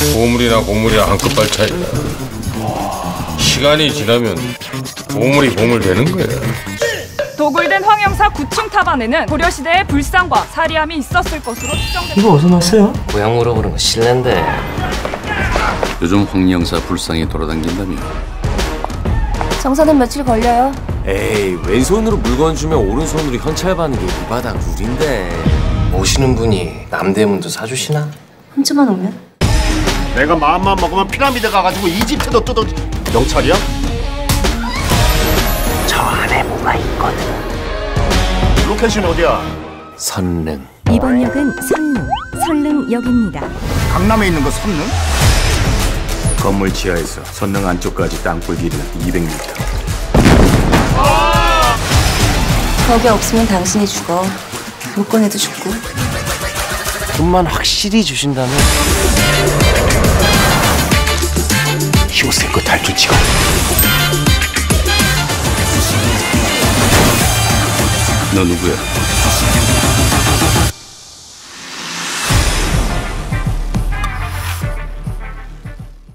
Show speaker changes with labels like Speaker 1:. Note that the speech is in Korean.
Speaker 1: 보물이나 고물이랑 한 끗발 차이다. 시간이 지나면 보물이 보물 되는 거야.
Speaker 2: 도굴된 황영사 9층 탑 안에는 고려시대의 불상과 사리함이 있었을 것으로 추정됩니다.
Speaker 3: 이거 어디서 났어요?
Speaker 4: 고향 물어보는 거 실례인데.
Speaker 5: 요즘 황영사 불상이 돌아다닌다며.
Speaker 6: 정사는 며칠 걸려요.
Speaker 7: 에이, 왼손으로 물건 주면 오른손으로 현찰받는 게 이 바닥 룰인데.
Speaker 4: 모시는 분이 남대문도 사주시나?
Speaker 6: 훔쳐만 오면?
Speaker 8: 내가 마음만 먹으면 피라미드 가가지고 이집트도 뜯어. 경찰이야?
Speaker 4: 저 안에 뭐가 있거든.
Speaker 8: 로켓은 어디야?
Speaker 7: 선릉.
Speaker 9: 이번 역은 선릉역입니다.
Speaker 8: 강남에 있는 거 선릉?
Speaker 5: 건물 지하에서 선릉 안쪽까지 땅굴 길이는 200m.
Speaker 6: 거기 없으면 당신이 죽어. 못 꺼내도 죽고.
Speaker 4: 돈만 확실히 주신다면
Speaker 5: 요새껏 탈출 치고. 너 누구야?